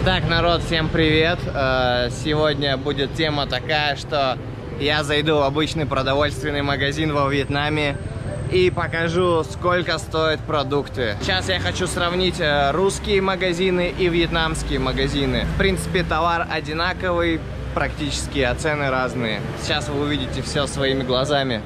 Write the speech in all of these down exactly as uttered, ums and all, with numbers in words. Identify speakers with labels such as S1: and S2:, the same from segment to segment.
S1: Итак, народ, всем привет! Сегодня будет тема такая, что я зайду в обычный продовольственный магазин во Вьетнаме и покажу, сколько стоят продукты. Сейчас я хочу сравнить русские магазины и вьетнамские магазины. В принципе, товар одинаковый практически, а цены разные. Сейчас вы увидите все своими глазами.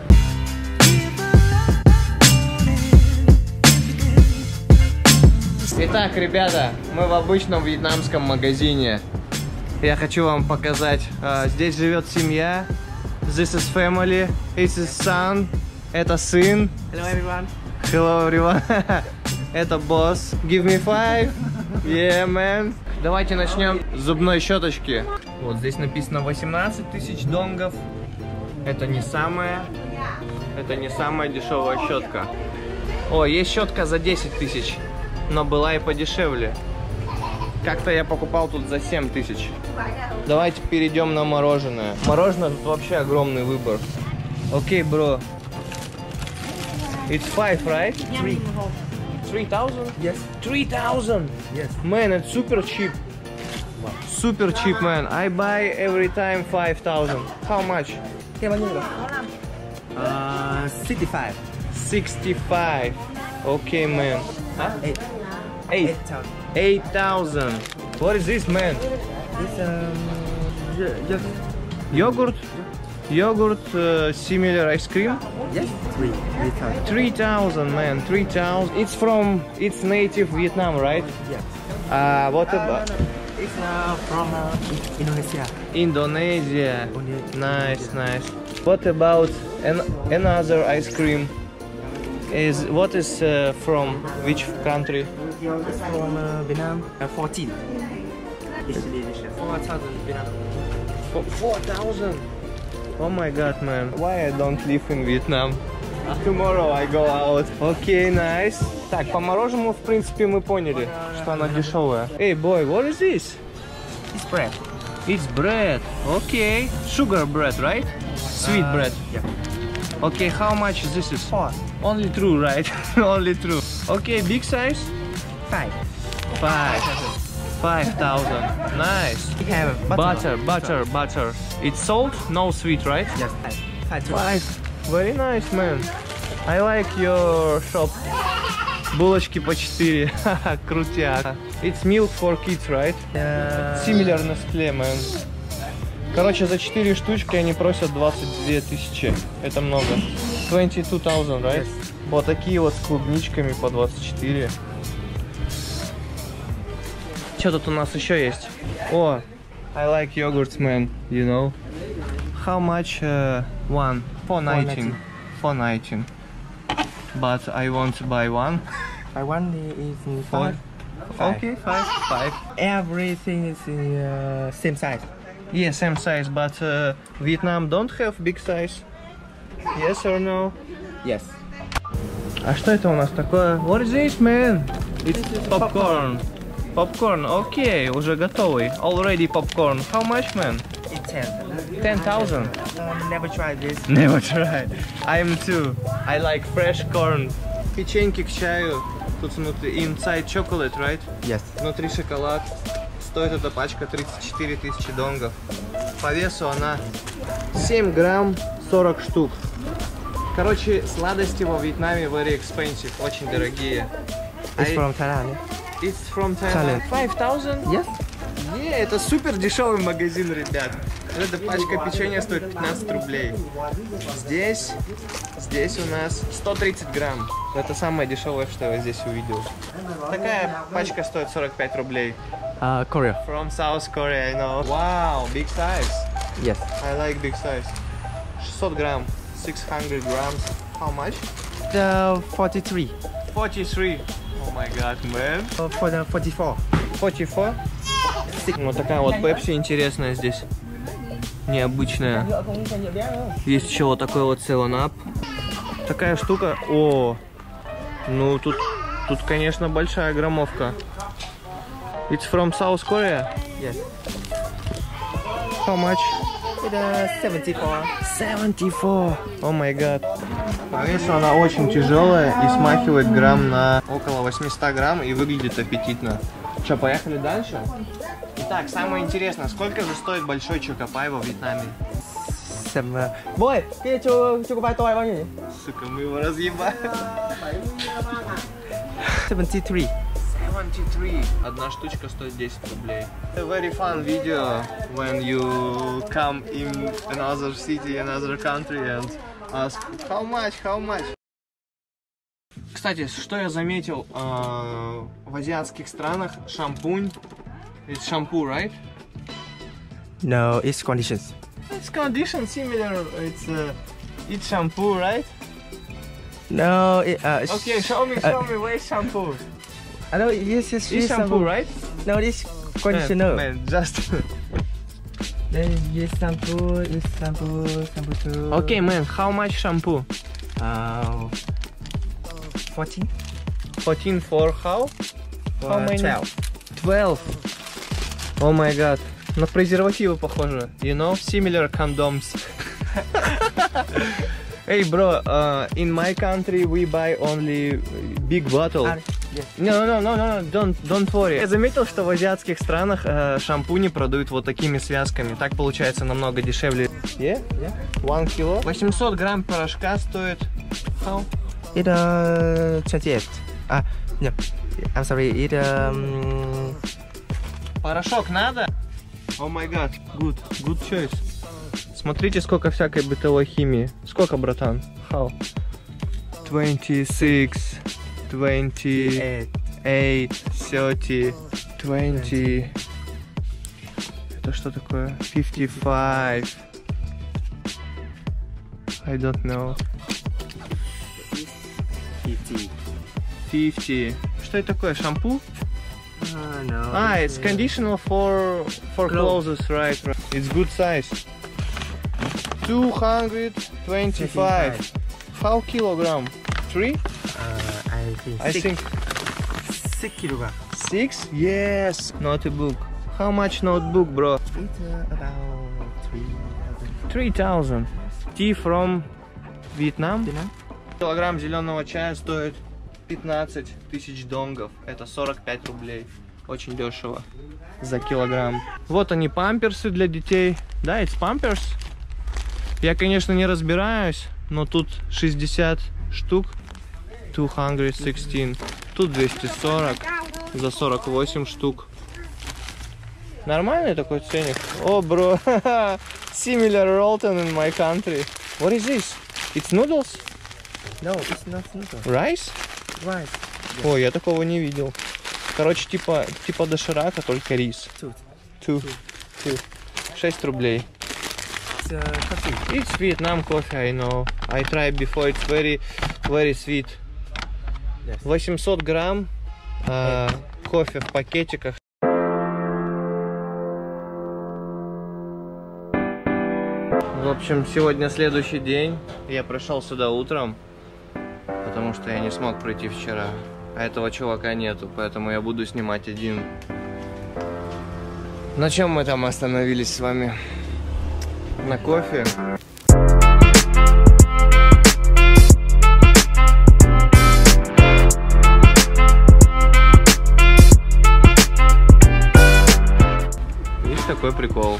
S1: Итак, ребята, мы в обычном вьетнамском магазине. Я хочу вам показать. Uh, здесь живет семья. This is family. This is son. Это сын.
S2: Hello everyone.
S1: Hello everyone. Это босс. Give me five. Yeah, man. Давайте начнем с зубной щеточки. Вот здесь написано восемнадцать тысяч донгов. Это не самая, это не самая дешевая щетка. О, есть щетка за десять тысяч. Но была и подешевле. Как-то я покупал тут за семь тысяч. Давайте перейдем на мороженое. Мороженое тут вообще огромный выбор. Окей, okay, бро. It's five, right?
S2: Three.
S1: Three thousand?
S2: Yes.
S1: Three thousand?
S2: Yes.
S1: Man, it's super cheap. Super cheap, man. I buy every time five thousand. How much?
S2: Cái bao nhiêu rồi? Uh, sixty-five.
S1: Sixty-five. Okay, man. Huh?
S2: Eight.
S1: Eight.
S2: Eight thousand.
S1: Eight thousand. What is this, man?
S2: It's um, just
S1: Yogurt. Yogurt, uh, similar ice cream.
S2: yes. Three. Three thousand.
S1: Three thousand, man. Three thousand. It's from. It's native Vietnam, right?
S2: Yes.
S1: Uh, what
S2: Uh,
S1: about
S2: no, no. It's uh, from uh, Indonesia.
S1: Indonesia?
S2: Only-
S1: Nice, nice. What about an another ice cream? Is what is uh, from which country?
S2: It's from uh, Vietnam. Uh, fourteen. It's delicious. Four thousand Vietnam.
S1: For four thousand. Oh my God, man! Why I don't live in Vietnam? Tomorrow I go out. Okay, nice. Так, по мороженому, в принципе, мы поняли, что она дешевая. Hey, boy, what is this?
S2: It's bread.
S1: It's bread. Okay, sugar bread, right? Sweet
S2: Uh,
S1: bread.
S2: Yeah.
S1: Okay, how much this is?
S2: Four.
S1: Only true, right? Only true. Okay, big size?
S2: Five.
S1: Five. Five thousand. Nice.
S2: We have
S1: Butter, butter, butter. It's salt, no sweet, right?
S2: Yes. Five. Five. two.
S1: Five. Very nice, man. I like your shop. Булочки по четыре. Крутяк. It's milk for kids, right?
S2: Uh,
S1: Similar Nestle, man. Короче, за четыре штучки они просят двадцать две тысячи. Это много. twenty-two thousand, right?
S2: Yes.
S1: Вот такие вот с клубничками по двадцать четыре. Что тут у нас еще есть? О, I like yogurts, man, you know. How much uh, one? four nineteen. four nineteen. But I want to buy one.
S2: I want is in
S1: Four.
S2: five. Five.
S1: Okay, five. Five.
S2: Everything is in uh, same size.
S1: Yeah, same size, but uh, Vietnam don't have big size. Yes or no?
S2: Yes.
S1: А что это у нас такое? What is this, man? It's popcorn. Popcorn, окей, okay, уже готовый. Already popcorn. How much, man?
S2: It's ten.
S1: Ten thousand.
S2: Um, never tried this.
S1: Never tried. I'm too. I like fresh corn. Печеньки к чаю. Тут внутри inside chocolate, right?
S2: Yes.
S1: Внутри шоколад. Стоит эта пачка тридцать четыре тысячи донгов. По весу она семь грамм, сорок штук. Короче, сладости во Вьетнаме very expensive, очень дорогие.
S2: It's
S1: I-
S2: from Thailand. Yeah?
S1: It's from Thailand. five thousand?
S2: Yes.
S1: Не, это супер дешевый магазин, ребят. Эта пачка печенья стоит пятнадцать рублей. Здесь, здесь у нас сто тридцать грамм. Это самое дешевое, что я здесь увидел. Такая пачка стоит сорок пять рублей.
S2: Uh, Korea.
S1: From South Korea, I know. Wow, big size.
S2: Yes.
S1: I like big size. шестьсот грамм. six hundred grams. How much?
S2: The forty-three.
S1: forty-three. Oh my god, man.
S2: Uh, for the forty-four.
S1: forty-four. Вот такая вот пепси интересная здесь. Необычная. Есть еще вот такой вот севен ап. Такая штука. О, ну тут, тут, конечно, большая граммовка. It's from South Korea?
S2: Yes.
S1: How much?
S2: It's uh, seventy-four.
S1: seventy-four. О май гад. По весу она очень тяжелая и смахивает грамм на около восемьсот грамм и выглядит аппетитно. Что, поехали дальше? Итак, самое интересное, сколько же стоит большой Чокопай во Вьетнаме?
S2: Boy, kia cho Chocopie to bao nhiêu?
S1: Сука, мы его разъебали.
S2: seventy-three.
S1: seventy-three. Одна штучка стоит десять рублей. A very fun video when you come in another city, another country and ask how much, how much. Кстати, что я заметил э, в азиатских странах, шампунь, it's shampoo, right?
S2: No, it's conditions.
S1: It's condition similar, it's uh, it's shampoo, right?
S2: No, it, uh,
S1: Okay, show me, show me, where's shampoo?
S2: I know, yes, yes,
S1: It's shampoo, right?
S2: No, this conditioner.
S1: Man, man, just.
S2: Then yes, shampoo, yes, shampoo, shampoo too.
S1: Okay, man, how much shampoo?
S2: Uh, fourteen.
S1: fourteen for how? How many?
S2: twelve.
S1: twelve. Oh my god. На презервативы похоже. You know, similar condoms. Hey bro, uh, in my country we buy only big bottle.
S2: Ah, yes.
S1: No, no, no, no, no, don't, don't worry. Я заметил, что в азиатских странах э, шампуни продают вот такими связками. Так получается намного дешевле. Yeah?
S2: Yeah.
S1: One kilo. восемьсот грамм порошка стоит. How?
S2: It uh twenty-eight. Ah, no, I'm sorry. It um.
S1: Порошок надо? О май гад, good, good choice. Смотрите, сколько всякой бытовой химии. Сколько, братан? How? twenty-six, twenty-eight, thirty, twenty. Это что такое? fifty-five. I don't know.
S2: fifty.
S1: fifty. Что это такое? Шампу?
S2: Uh, no.
S1: Ah, it's conditioner for for clothes, right, right? It's good size. two hundred twenty-five. How kilogram? Three?
S2: Uh, I think.
S1: I
S2: six.
S1: think
S2: Six kilogram.
S1: six. Yes. Notebook. How much notebook, bro?
S2: It's uh, about three thousand.
S1: Three thousand. Tea from Vietnam.
S2: Vietnam.
S1: Килограмм зеленого чая стоит пятнадцать тысяч донгов. Это сорок пять рублей. Очень дешево за килограмм. Вот они, памперсы для детей. Да, it's pampers. Я, конечно, не разбираюсь, но тут шестьдесят штук. двести шестнадцать. Тут двести сорок. За сорок восемь штук. Нормальный такой ценник. О, бро. Similar Rolton in my country. What is this? It's noodles?
S2: No, it's not noodle.
S1: Rice?
S2: Rice.
S1: Ой, я такого не видел. Короче, типа, типа доширака, только рис.
S2: Two.
S1: Two. Two. шесть рублей.
S2: It's uh, coffee.
S1: It's Vietnam coffee, I know. I tried before, it's very, very sweet.
S2: Yes.
S1: восемьсот грамм э, кофе в пакетиках. В общем, сегодня следующий день. Я пришел сюда утром, потому что я не смог прийти вчера. А этого чувака нету, поэтому я буду снимать один. На чем мы там остановились с вами? На кофе. Есть такой прикол.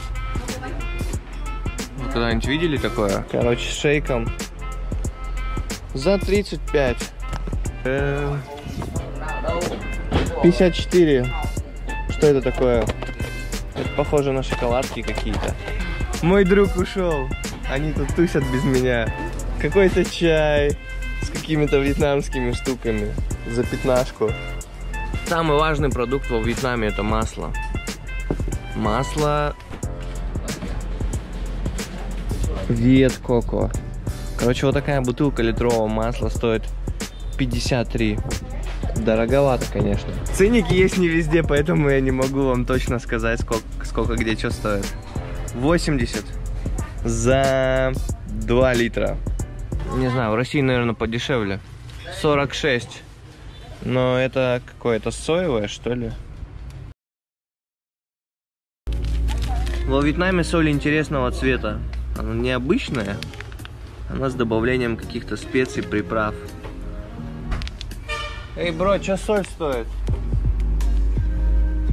S1: Вы когда-нибудь видели такое? Короче, с шейком. За тридцать пять. пятьдесят четыре. Что это такое? Это похоже на шоколадки какие-то. Мой друг ушел. Они тут тусят без меня. Какой-то чай с какими-то вьетнамскими штуками. За пятнашку. Самый важный продукт во Вьетнаме — это масло. Масло Вьет Коко. Короче, вот такая бутылка литрового масла стоит пятьдесят три. Дороговато, конечно. Ценники есть не везде, поэтому я не могу вам точно сказать, сколько, сколько где что стоит. восемьдесят за два литра. Не знаю, в России, наверное, подешевле. сорок шесть. Но это какое-то соевое, что ли? Во Вьетнаме соль интересного цвета. Она необычная. Она с добавлением каких-то специй, приправ. Эй, бро, что соль стоит?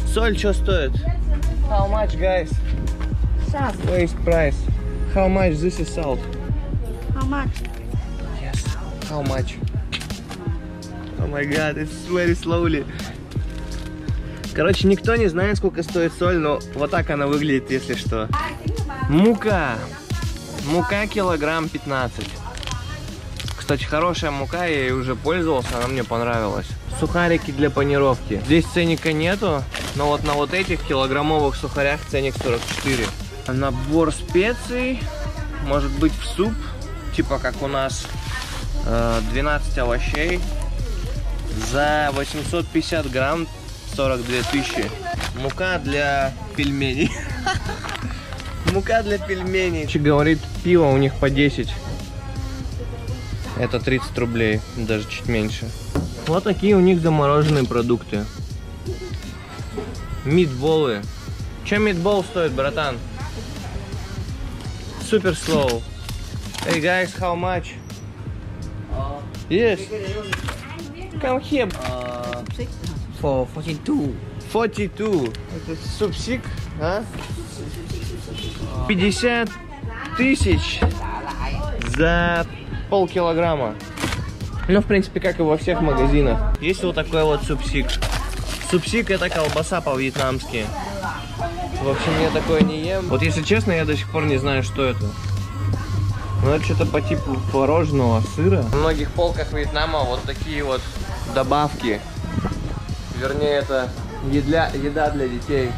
S1: Соль что стоит? How much, guys?
S3: Salt.
S1: What is price? How much this is salt?
S3: How much?
S1: Yes. How much? Oh my god, it's very slowly. Короче, никто не знает, сколько стоит соль, но вот так она выглядит, если что. Мука. Мука килограмм пятнадцать. Кстати, хорошая мука, я ей уже пользовался, она мне понравилась. Сухарики для панировки. Здесь ценника нету, но вот на вот этих килограммовых сухарях ценник сорок четыре. Набор специй, может быть в суп, типа как у нас э, двенадцать овощей. За восемьсот пятьдесят грамм сорок две тысячи. Мука для пельменей. Мука для пельменей. Говорит, пиво у них по десять. Это тридцать рублей, даже чуть меньше. Вот такие у них замороженные продукты. Митболы. Чем митбол стоит, братан? Супер slow. Hey guys, how much? Yes. Come here.
S2: For forty-two.
S1: сорок два. Это супсик, а? пятьдесят тысяч за полкилограмма. Ну, в принципе, как и во всех магазинах. Есть вот такой вот супсик. Супсик — это колбаса по-вьетнамски. В общем, я такое не ем. Вот если честно, я до сих пор не знаю, что это. Ну, это что-то по типу творожного сыра. На многих полках Вьетнама вот такие вот добавки. Вернее, это еда, еда для детей.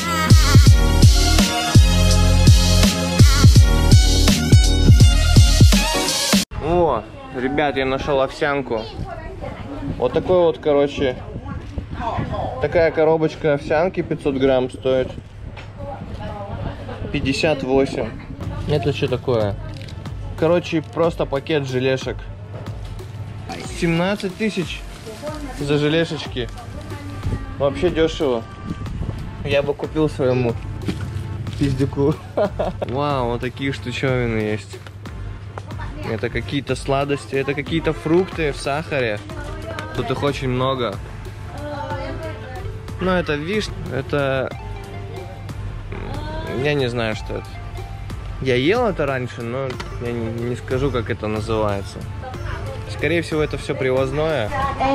S1: О, ребят, я нашел овсянку. Вот такой вот, короче, такая коробочка овсянки пятьсот грамм стоит пятьдесят восемь. Это что такое? Короче, просто пакет желешек. семнадцать тысяч за желешечки. Вообще дешево. Я бы купил своему пиздюку. Вау, вот такие штучевины есть. Это какие-то сладости, это какие-то фрукты в сахаре. Тут их очень много. Ну, это вишня, это... Я не знаю, что это. Я ел это раньше, но я не, не скажу, как это называется. Скорее всего, это все привозное.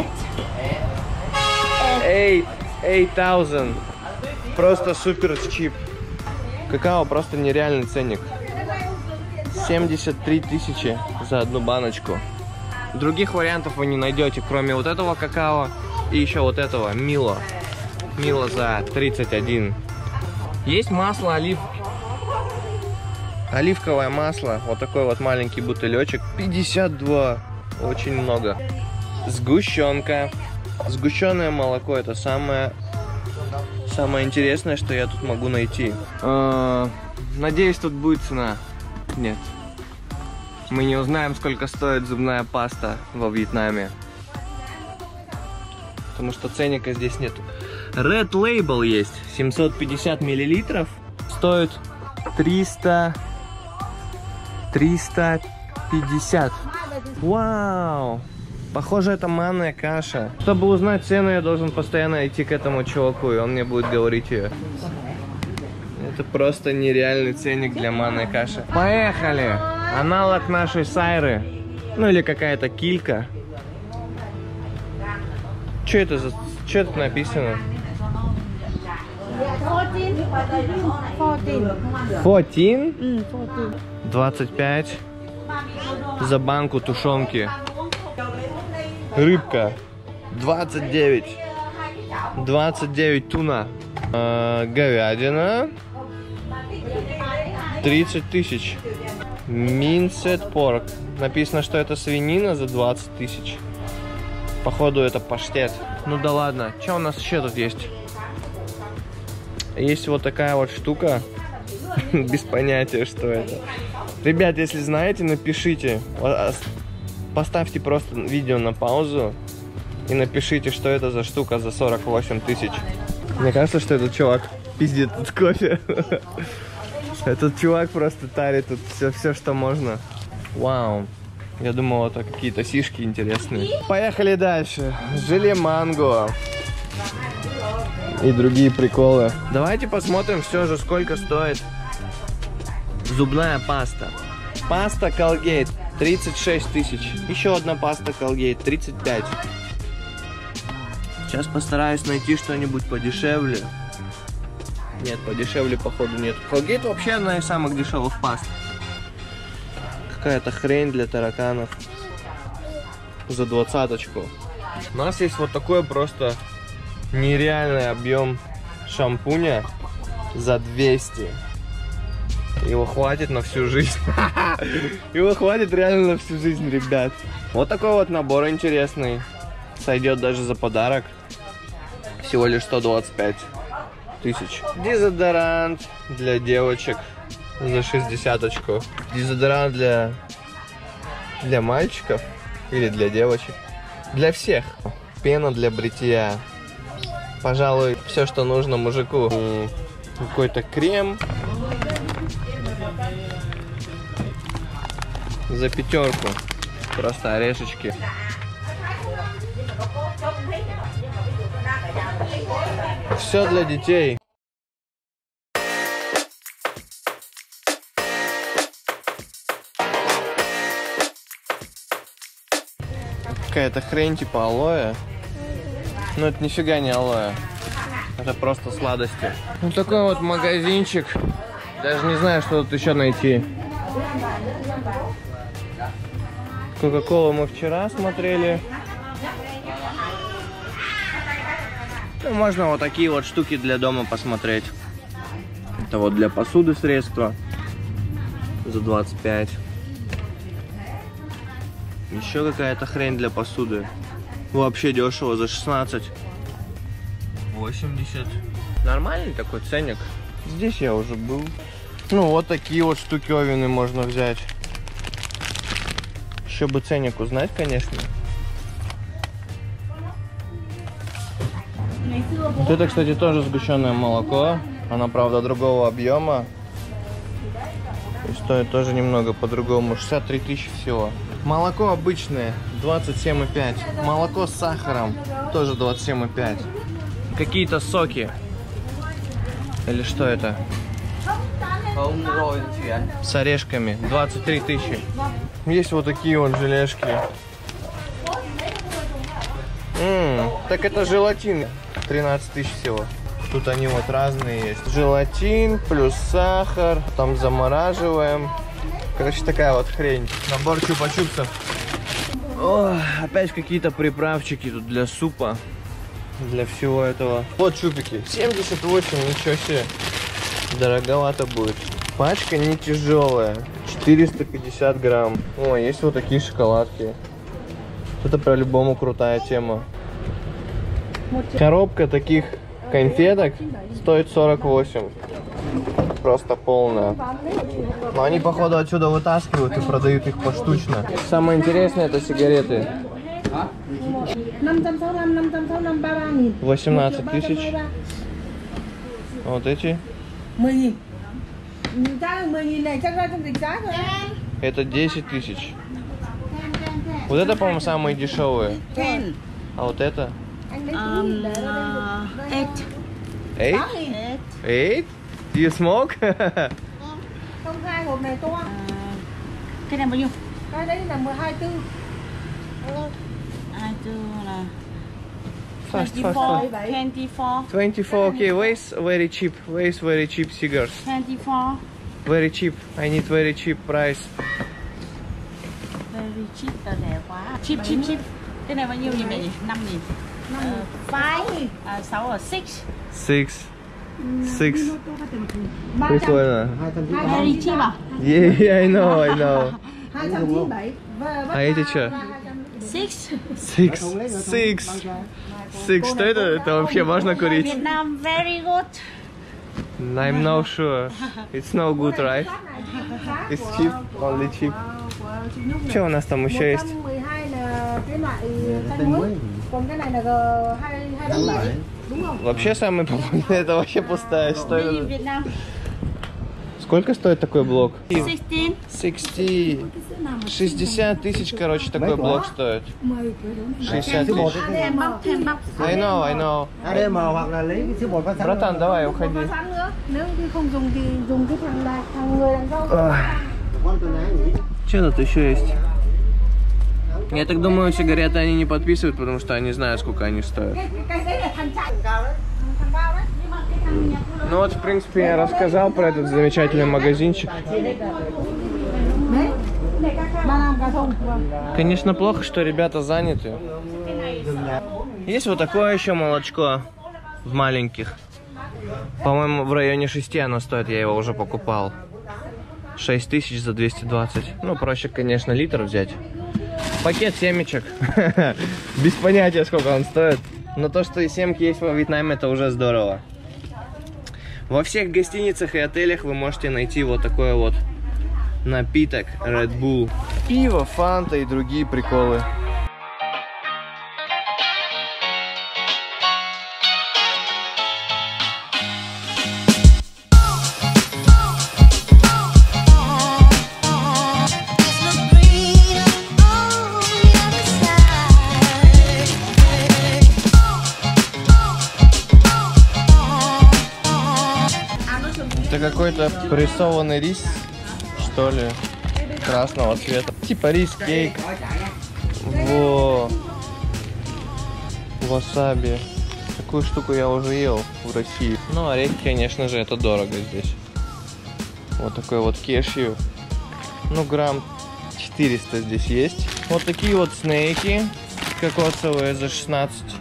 S1: Eight, eight thousand. Просто супер чип. Какао просто нереальный ценник. семьдесят три тысячи за одну баночку. Других вариантов вы не найдете, кроме вот этого какао и еще вот этого Мило. Мило за тридцать один. Есть масло олив... оливковое масло. Вот такой вот маленький бутылечек. пятьдесят два. Очень много. Сгущенка. Сгущенное молоко — это самое самое интересное, что я тут могу найти. Э-э- надеюсь, тут будет цена. Нет. Мы не узнаем, сколько стоит зубная паста во Вьетнаме. Потому что ценника здесь нету. Red Label есть. семьсот пятьдесят миллилитров. Стоит триста... триста пятьдесят. Вау! Похоже, это манная каша. Чтобы узнать цену, я должен постоянно идти к этому чуваку, и он мне будет говорить ее. Это просто нереальный ценник для манной каши. Поехали! Аналог нашей сайры. Ну или какая-то килька. Что это за... Что тут написано?
S3: fourteen.
S1: двадцать пять за банку тушенки. Рыбка двадцать девять. двадцать девять туна. Э, говядина тридцать тысяч. Minced pork. Написано, что это свинина за двадцать тысяч. Походу это паштет. Ну да ладно. Что у нас еще тут есть? Есть вот такая вот штука. Без понятия, что это. Ребят, если знаете, напишите. Поставьте просто видео на паузу и напишите, что это за штука за сорок восемь тысяч. Мне кажется, что этот чувак пиздит тут кофе. Этот чувак просто тарит тут все, все, что можно. Вау. Я думал, это какие-то сишки интересные. Поехали дальше. Желе манго. и другие приколы. Давайте посмотрим все же, сколько стоит зубная паста. Паста Colgate тридцать шесть тысяч. Еще одна паста Colgate тридцать пять. Сейчас постараюсь найти что-нибудь подешевле. Нет, подешевле походу нет. Colgate вообще одна из самых дешевых паст. Какая-то хрень для тараканов. За двадцаточку. У нас есть вот такой просто нереальный объем шампуня за двести. Его хватит на всю жизнь. Его хватит реально на всю жизнь, ребят. Вот такой вот набор интересный. Сойдет даже за подарок. Всего лишь сто двадцать пять тысяч. Дезодорант для девочек за шестьдесяточку. Дезодорант для, для мальчиков или для девочек. Для всех. Пена для бритья. Пожалуй, все, что нужно мужику. Какой-то крем. За пятерку. Просто орешечки. Все для детей. Какая-то хрень типа алоэ. Но это нифига не алоэ. Это просто сладости. Вот такой вот магазинчик. Даже не знаю, что тут еще найти. Кока-колу мы вчера смотрели. Ну, можно вот такие вот штуки для дома посмотреть. Это вот для посуды средства. За двадцать пять. Еще какая-то хрень для посуды. Вообще дешево, за шестнадцать. восемьдесят. Нормальный такой ценник. Здесь я уже был. Ну, вот такие вот штуковины можно взять. Еще бы ценник узнать, конечно. Вот это, кстати, тоже сгущенное молоко. Оно, правда, другого объема. И стоит тоже немного по-другому. шестьдесят три тысячи всего. Молоко обычное двадцать семь и пять. Молоко с сахаром тоже двадцать семь и пять. Какие-то соки. Или что это? С орешками. двадцать три тысячи. Есть вот такие вот желешки. М-м, так это желатин. тринадцать тысяч всего. Тут они вот разные есть. Желатин плюс сахар. Там замораживаем. Короче, такая вот хрень. Набор чупа-чупсов. О, опять какие-то приправчики тут для супа. Для всего этого. Вот чупики. семьдесят восемь, ничего себе. Дороговато будет. Пачка не тяжелая. четыреста пятьдесят грамм. О, есть вот такие шоколадки. Это по-любому крутая тема. Коробка таких конфеток стоит сорок восемь. Просто полная. Но они, походу, отсюда вытаскивают и продают их поштучно. Самое интересное — это сигареты. восемнадцать тысяч. Вот эти. Это десять тысяч. Вот это, по-моему, самые дешевые. А вот это?
S3: Um, uh, eight.
S1: Eight?
S3: Eight.
S1: Eight? Do you smoke?
S3: Không, hai hộp này to. Cái này bao nhiêu? Cái đấy là mười hai tư. hai tư là
S1: Fast, fast, fast.
S3: twenty-four.
S1: twenty-four, okay, where's very cheap? Where's very cheap cigars?
S3: twenty-four.
S1: Very cheap. I need very cheap price.
S3: Very cheap là rẻ quá. Cheap, cheap, cheap. Cái này bao nhiêu nhỉ mẹ? năm nghìn. Five. À, sáu ở six.
S1: Six. Six. Прикольно.
S3: Very cheap à?
S1: Yeah, yeah, I know, I know.
S3: hai trăm chín mươi bảy.
S1: А эти что?
S3: Six.
S1: Six. Six. Six. Что это? Это вообще можно курить?
S3: Vietnam very good.
S1: I'm not sure. It's no good, right? It's cheap, only cheap. Что у нас там еще есть? Вообще самый популярный — это вообще пустая. Что это? Сколько стоит такой блок?
S3: sixteen.
S1: шестьдесят. шестьдесят тысяч, короче, такой блок стоит. шестьдесят тысяч.
S3: Thêm bóc, thêm bóc.
S1: I know, I know.
S2: a đê em hoặc là lấy cái siêu bột phát sáng.
S1: Братан, давай, уходи.
S4: Nếu như không dùng thì dùng cái thằng là thằng người đằng sau.
S2: Con tôi nói nhỉ?
S1: Что тут еще есть? Я так думаю, сигареты они не подписывают, потому что они знают, сколько они стоят.
S4: Cái đấy là thằng chạy. Thằng bao đấy. Nhưng mà cái thằng nhà tôi
S1: Ну вот, в принципе, я рассказал про этот замечательный магазинчик.
S4: ba làm cà thông.
S1: Конечно, плохо, что ребята заняты. Есть вот такое еще молочко в маленьких. По-моему, в районе шести оно стоит, я его уже покупал. шесть тысяч за двести двадцать. Ну, проще, конечно, литр взять. Пакет семечек. Без понятия, сколько он стоит. Но то, что и семки есть во Вьетнаме, это уже здорово. Во всех гостиницах и отелях вы можете найти вот такой вот напиток Red Bull. Пиво, фанта и другие приколы. Это какой-то прессованный рис, что ли, красного цвета. Типа рис-кейк. Во. Васаби. Такую штуку я уже ел в России. Ну, орехи, конечно же, это дорого здесь. Вот такой вот кешью. Ну, грамм четыреста здесь есть. Вот такие вот снейки кокосовые за шестнадцать.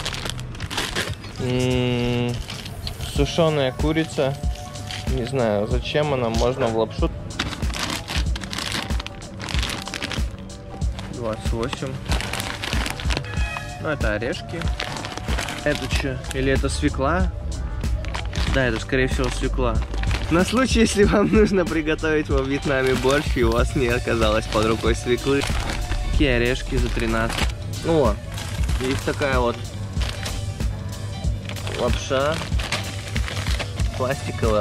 S1: М-м-м, сушеная курица. Не знаю, зачем она, можно в лапшу. двадцать восемь. Ну, это орешки. Это что? Или это свекла? Да, это, скорее всего, свекла. На случай, если вам нужно приготовить во Вьетнаме борщ, и у вас не оказалось под рукой свеклы. Такие орешки за тринадцать. О, есть такая вот лапша. Пластиковая.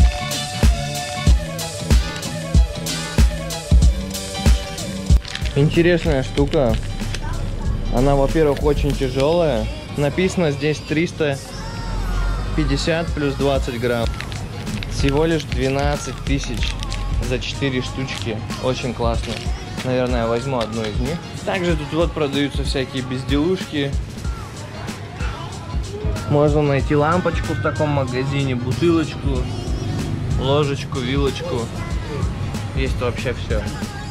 S1: Интересная штука. Она, во-первых, очень тяжелая. Написано здесь триста пятьдесят плюс двадцать грамм. Всего лишь двенадцать тысяч за четыре штучки. Очень классно. Наверное, я возьму одну из них. Также тут вот продаются всякие безделушки. Можно найти лампочку в таком магазине, бутылочку, ложечку, вилочку. Есть вообще все.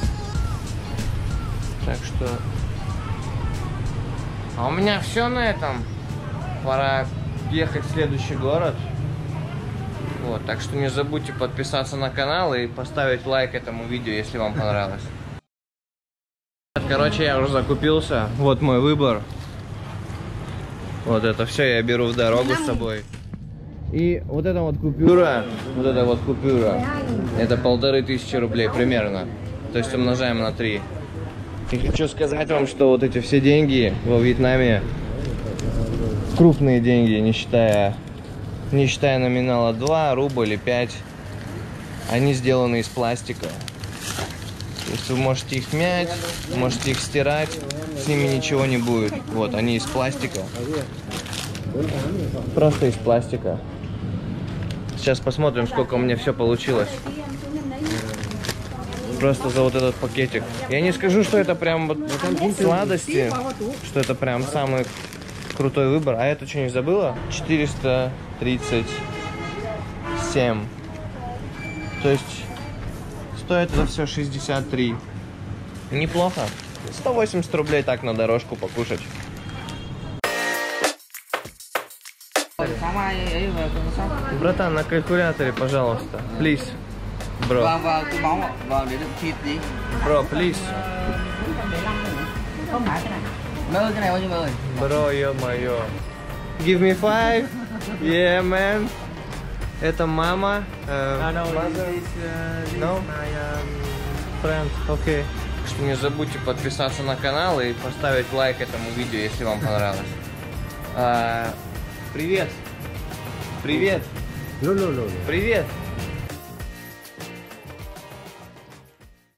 S1: Так что... А у меня все на этом. Пора ехать в следующий город. Вот, так что не забудьте подписаться на канал и поставить лайк этому видео, если вам понравилось. Короче, я уже закупился. Вот мой выбор. Вот это все я беру в дорогу с собой. И вот эта вот купюра, вот эта вот купюра, это полторы тысячи рублей примерно. То есть умножаем на три. И хочу сказать вам, что вот эти все деньги во Вьетнаме, крупные деньги, не считая, не считая номинала два рубля или пять, они сделаны из пластика. То есть вы можете их мять, можете их стирать, с ними ничего не будет. Вот, они из пластика. Просто из пластика. Сейчас посмотрим, сколько у меня все получилось. Просто за вот этот пакетик. Я не скажу, что это прям вот сладости, что это прям самый крутой выбор. А это что, не забыла? четыреста тридцать семь. То есть... стоит это все шестьдесят три. Неплохо. сто восемьдесят рублей так на дорожку покушать. Братан, на калькуляторе, пожалуйста. Please. Бро. Бро, please. Бро, ё-моё. Give me five. Yeah, man. Это мама. Uh, no, mother is, uh, no? My um, friend. Окей. Okay. Что не забудьте подписаться на канал и поставить лайк этому видео, если вам понравилось. Uh, привет. Привет. Привет.